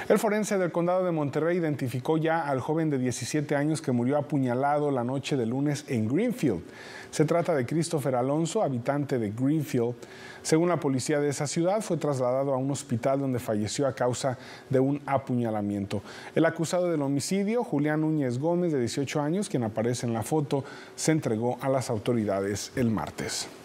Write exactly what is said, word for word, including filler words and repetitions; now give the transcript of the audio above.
El forense del condado de Monterrey identificó ya al joven de diecisiete años que murió apuñalado la noche de lunes en Greenfield. Se trata de Christopher Alonso, habitante de Greenfield. Según la policía de esa ciudad, fue trasladado a un hospital donde falleció a causa de un apuñalamiento. El acusado del homicidio, Julián Núñez Gómez, de dieciocho años, quien aparece en la foto, se entregó a las autoridades el martes.